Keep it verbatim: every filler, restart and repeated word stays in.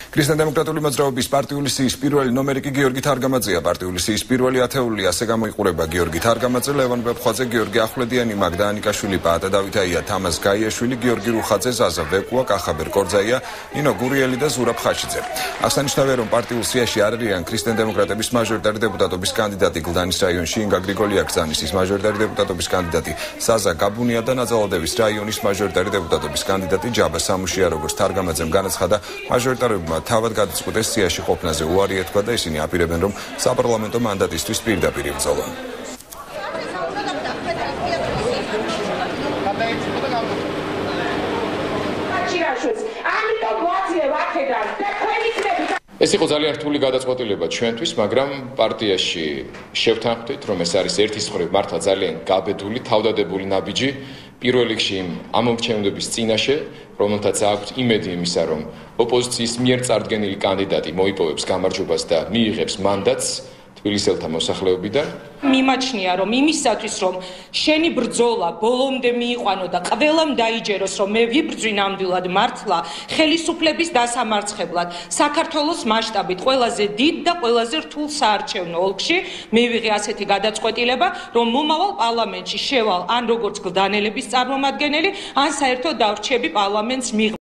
ქრისტიან-დემოკრატიული მოძრაობის პარტიული სიის პირველი ნომერი კი გიორგი თარგამაძეა. პარტიული სიის პირველი ათეული ასე გამოიყურება გიორგი თარგამაძე, ლევან ვეფხვაძე, გიორგი ახვლედიანი, მაგდა, ანიკაშვილი, პაატა, დავითაია, თამაზ, გაიაშვილი, გიორგი რუხაძე, ზაზა, ვეკუა, კახაბერ, კორძაია, ნინო, გურიელი და ზურა. აღსანიშნავია, რომ პარტიულ სიაში არ არიან ქრისტიან-დემოკრატების მაჟორიტარი დეპუტატობის კანდიდატი ქდმ-ის რაიონში ინგა გრიგოლია გზანისის მაჟორიტარი დეპუტატობის კანდიდატი ზაზა გაბუნია და ნაძალადევის რაიონის მაჟორიტარი დეპუტატობის კანდიდატი ჯაბა სამუშია, როგორც თარგამაძემ განაცხადა, მაჟორიტარებმა თავად გადაწყვიტეს სიაში ყოფნაზე უარი ეთქვა და ისინი აპირებენ, რომ საპარლამენტო მანდატისთვის პირდაპირ იბრძოლონ. ეს იყო ძალიან რთული გადაწყვეტილება ჩვენთვის, მაგრამ პარტიაში შევთანხმდით, რომ ეს არის ერთის მხრივ მართლა ძალიან გაბედული, თავდადებული ნაბიჯი პირველ რიგში იმ ამომრჩევნების წინაშე, რომელთაც აქვთ იმედი იმისა, რომ ოპოზიციის მიერ წარდგენილი კანდიდატი მოიპოვებს გამარჯვებას და მიიღებს მანდატს თბილისელთა მოსახლეობიდან. მიმაჩნია, რომ იმისათვის, რომ შენი ბრძოლა ბოლომდე მიიყვანო და ყველამ დაიჯეროს, რომ მე ვიბრძვი ნამდვილად მართლა ხელისუფლების დასამარცხებლად, საქართველოს მასშტაბით ყველაზე დიდ და ყველაზე რთულ საარჩევნო ოლქში მივიღე ასეთი გადაწყვეტილება, რომ მომავალ პარლამენტში შევალ ან როგორც გლდანელების წარმომადგენელი, ან საერთოდ დავრჩები პარლამენტს მიღ